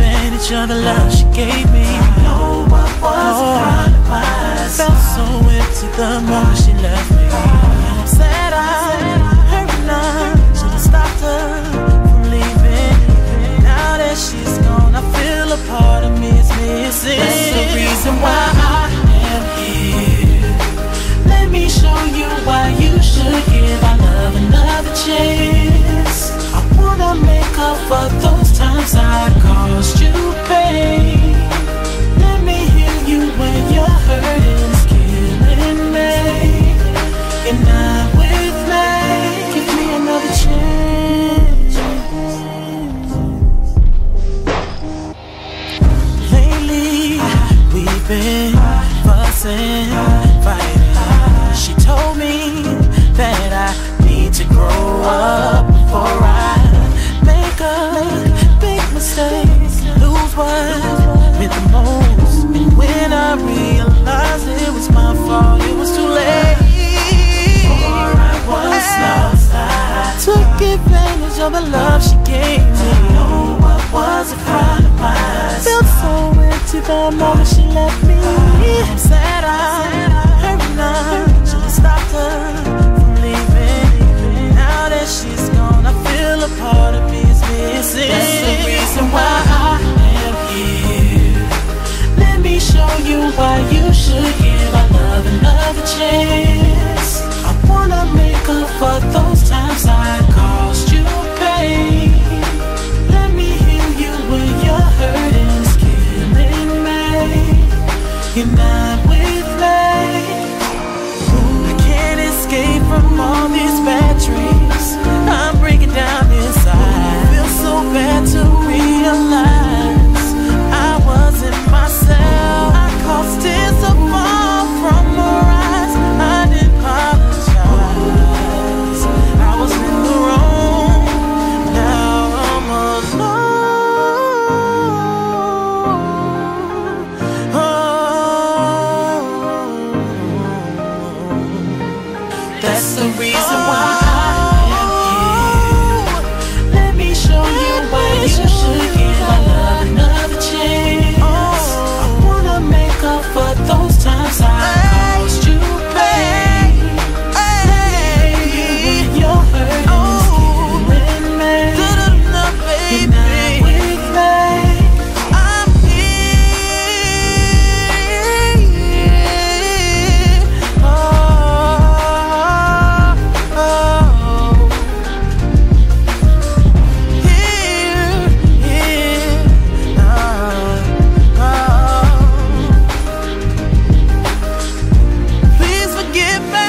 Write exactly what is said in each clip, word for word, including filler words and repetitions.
advantage of the love she gave me. I know what was oh, a crime of mine. Felt so empty the moment she left me. Said I hurt enough, should've stopped her from leaving. Now that she's gone, I feel a part of me is missing. That's the reason why I am here. Let me show you why you should give our love another chance. I wanna make up for those times I caused you pain. Let me heal you when your hurt is killing me. You're not with me. Give me another chance. Lately we've been fussing, fighting. She told me that I need to grow up before I make a big mistake, lose what meant the most. And when I realized it was my fault, it was too late. Before I was lost, I took advantage of the love she gave me. I know what was a crime of mine. Felt so empty the moment she left me. Said I hurt enough, should've stopped her from leaving. Now that she's gone, I feel a part of me is missing. That's the reason why I am here. Let me show you why you should give our love another chance. I wanna make up for those times I caused you pain. Let me heal you when your hurt is killing me. You're not with me. I can't escape from all these bad dreams. I'm breaking down inside. Feels so bad to realize I wasn't myself. I caused tears to fall from her eyes. I didn't apologize. I was in the wrong. Now I'm alone. Oh, that's the reason why I am here. Let me show you why you should give our love another chance. I wanna make up for those times I caused you pain. Let me heal you when your hurt is killing me. You're not with me. I'm here. Oh, oh. Here, here, oh, oh. Please forgive me.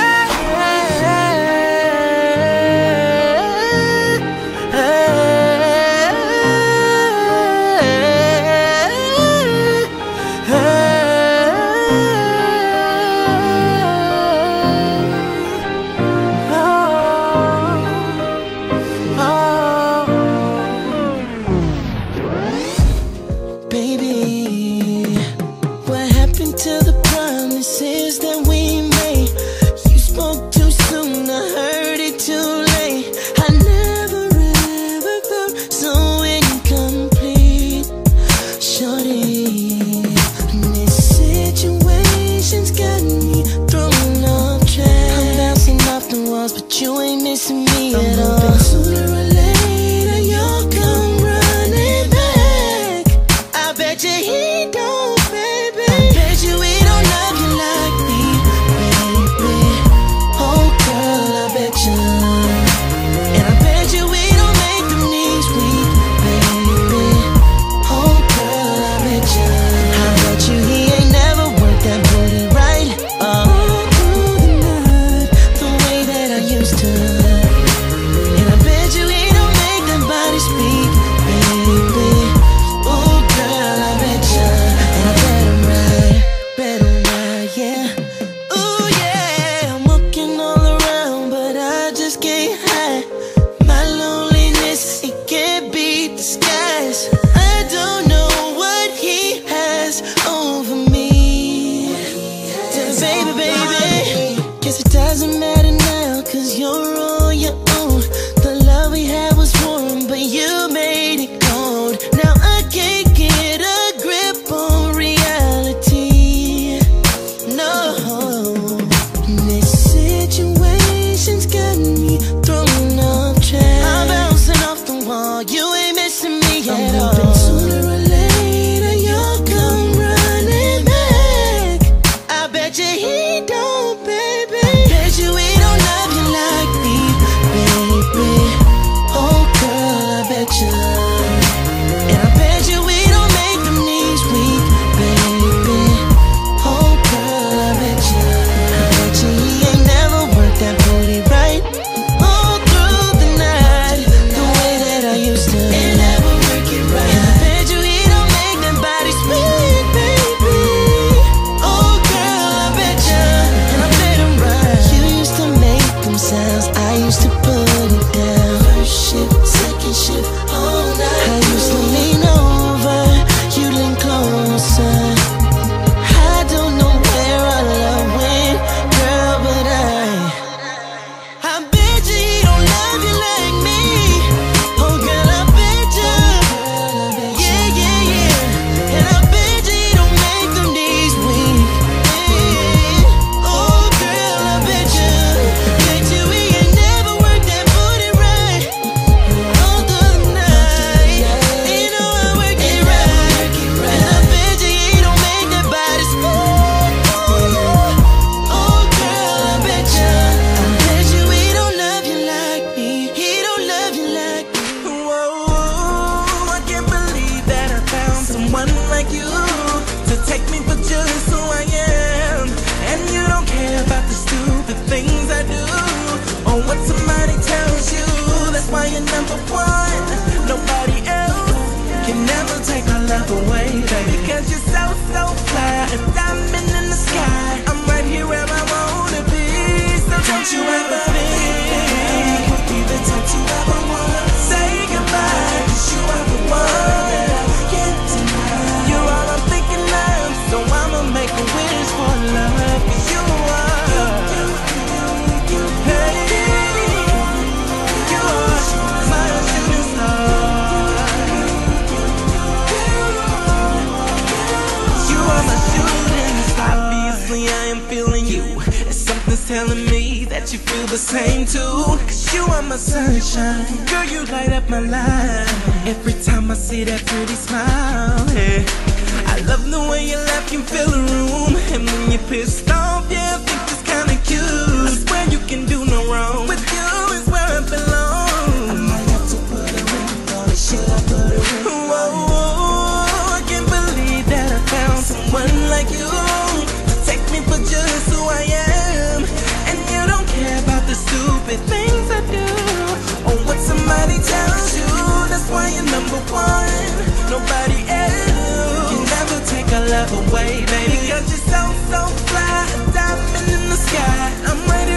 Baby, what happened to the promises that we made? You spoke too soon, I heard it too late. I never ever felt so incomplete. Shorty, this situation's got me thrown off track. I'm bouncing off the walls, but you ain't missing me at all. I'm hoping sooner or later you'll come running back. I bet you he don't, baby. I bet you he don't love you like me, baby. Oh girl, I bet you. And I bet you we don't make them knees weak, baby. Oh girl, I bet you. I bet you he ain't never worked that booty right. All through the night, the way that I used to. And I bet you he don't make that body speak, baby. Oh girl, I bet you. And I bet him right, bet him right, yeah. Ooh yeah, I'm looking all around, but I just can't hide my loneliness. It can't beat the skies. I don't know what he has over me. Baby, baby, guess it doesn't matter now, cause you're on your own. The love we had was warm, but you made it cold. Now I can't get like you to take me for just who I am. And you don't care about the stupid things I do or what somebody tells you. That's why you're number one. Nobody else can never take our love away, baby. Because you're so, so fly, a diamond in the sky. I'm right here where I wanna be. So don't you ever think we'll be the type you ever want. Say goodbye, cause you are the one that I can't deny. You're all I'm thinking of, so I'ma make a wish for love. Cause you are, hey, you are my shooting star. You are my shooting star. Obviously I am feeling you, and something's telling me that you feel the same too. Cause you are my sunshine, girl, you light up my life. Every time I see that pretty smile, yeah. I love the way you laugh, can fill a room. And when you're pissed off, yeah, I think it's kinda cute. I swear you can do no wrong. With you is where I belong. I might have to put a ring on it, should I put a ring on it? Whoa, I can't believe that I found someone like you to take me for just who I am. And you don't care about the stupid things I do or what somebody tells you. That's why you're number one. Nobody else can never take our love away, baby. Because you're so, so fly, a diamond in the sky. I'm ready